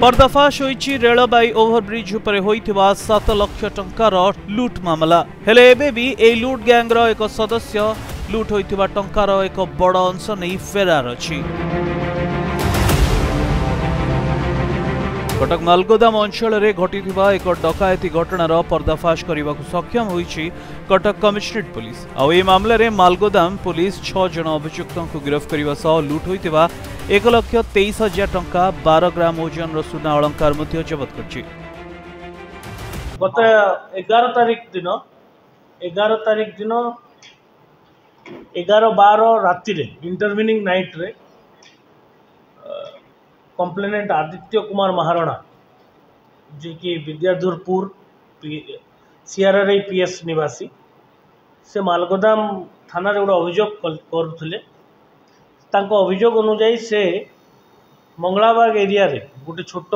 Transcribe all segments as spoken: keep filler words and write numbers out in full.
पर्दाफाश होईछि रेलबाई ओभरब्रिज उपरे होइथिबा सात लाख टंकार लूट मामला। हेले एबे भी ए लूट गैंग रो एक सदस्य लूट होइथिबा टंकार एक बड़ अंश नहीं फेरार अछि। कटक मालगोदाम अंचल में घटिथिबा एक डकायती घटनार पर्दाफाश करने को सक्षम होईछि कटक कमिशनरेट पुलिस। आ ए मामले रे मालगोदाम पुलिस छह जन अभियुक्तों को गिरफ्त करने सह लूट होइथिबा एक लक्ष तेईस हजार टंका बारह ग्राम ओजन रो सुना अलंकार मध्य जबत करछि। गत एगार तारीख दिन एगार तारीख दिन एगार बारह राति रे इंटरविनिंग नाइट रे कंप्लेनेंट आदित्य कुमार महाराणा जी की विद्याधरपुर सीआरआरआई पीएस निवासी से मालगोदाम थाना रे गोटे अभियोग करुले। तांको अभियोग अनुसार से मंगलाबाग एरिया रे गोटे छोट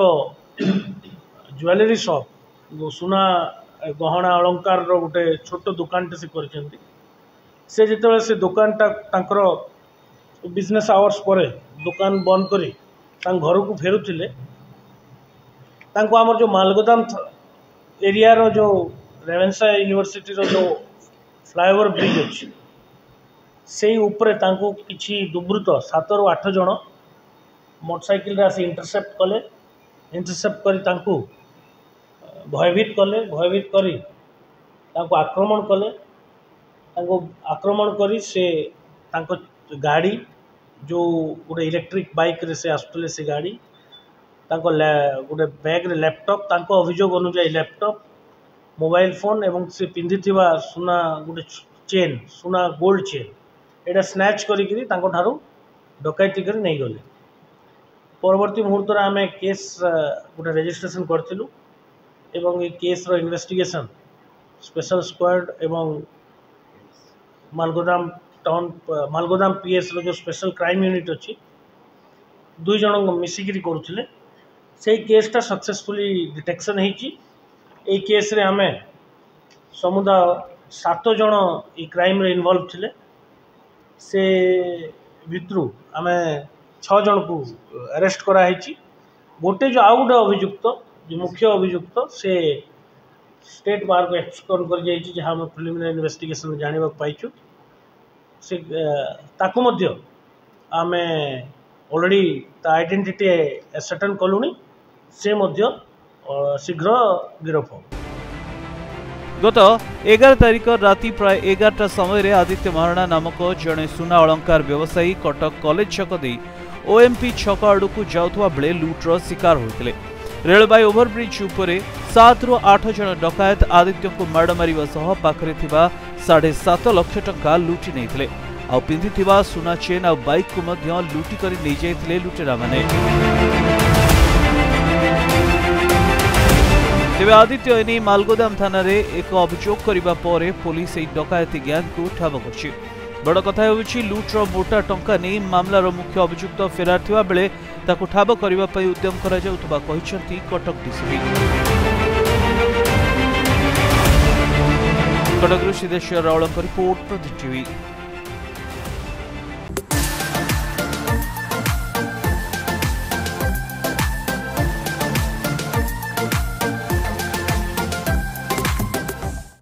ज्वेलरी शॉप सुना गहना अलंकार रो गोटे छोट दुकान से करछंती। से जिते से दुकान टाकर बिजनेस आवर्स पर दुकान बंद करी घर को फेरुले आमर जो मालगोदाम एरिया रो जो रेवेन्सा यूनिवर्सिटी रो जो फ्लाईओवर ब्रिज अच्छी से उपरे तांको किछि दुर्बृत्त सात रु आठ जन मोटरसाइकिल आसी इंटरसेप्ट कले। इंटरसेप्ट करी तांको भयभीत कले भयभीत करी तांको आक्रमण कले। तांको आक्रमण करी से तांको गाड़ी जो गोटे इलेक्ट्रिक बाइक रे से आसुले से गाड़ी तांको गोटे बैग रे लैपटॉप तांको अभियोग अनुसार लैपटॉप मोबाइल फोन एवं से पिंधिथिबा सुना गोटे चेन सुना गोल्ड चेन एटा स्नैच करी तांको ठारू डकैती कर नहीं गले। परवर्ती मुहूर्त रे आमे केस गोटे रजिस्ट्रेशन करथिलु एवं ए केस रो इन्वेस्टिगेशन स्पेशल स्क्वाड एवं मालगोदाम टाउन मालगोदाम पीएस रो जो स्पेशल क्राइम यूनिट अच्छी दुई जन मिसिकी करुले से केसटा सक्सेसफुली डिटेक्शन होती। ए केस रे आमे समुदाय सात जन ए क्राइम रे इन्वॉल्व थिले। से भितरु आमे छह जन को अरेस्ट करा गोटे जो आउ गोटे अभियुक्त जो मुख्य अभियुक्त से स्टेट बार को एक्सप्लोर कर जाइए जहाँ आम प्रिलिमिनरी इन्वेस्टिगेशन जानवा पाइचु। से ताकू मध्य आमे ऑलरेडी ता आइडेंटिटी एसर्टेन कलुनी से मध्य शीघ्र गिरफ हो। गत एगार तारिख राति प्राय एगारटा समय आदित्य महाराणा नामक जड़े सुना अलंकार व्यवसायी कटक कॉलेज छक दे ओएमपी छक आड़ को जाउथवा बेले लुट्र शिकार होते। रेलबाई ओभरब्रिज उपरे सात रु आठ जन डकायत आदित्य को माड़ मारिबा सह पाखरे थिबा साढ़े सात लाख टंका लुटि नहीं आ पिंधिथिबा सुना चेन आ बाइक को मध्य लुटि करी नहीं जाइथिले लुटेरा माने। तेबे आदित्य एने मालगोदाम थाना रे एक अभियोग करिबा परे पुलिस एई डकायती गैंग को ठाब करछि। बड़ कथा होछि लुट्र मोटा टंका नहीं मामलार मुख्य अभियुक्त फेरार थिबा बेले ताकू ठाब करिबा पई उद्यम करा जाउतबा कहिसंती कटक डीसीपी। कटक सिद्धेश्वर रावल रिपोर्ट प्रति टीवी।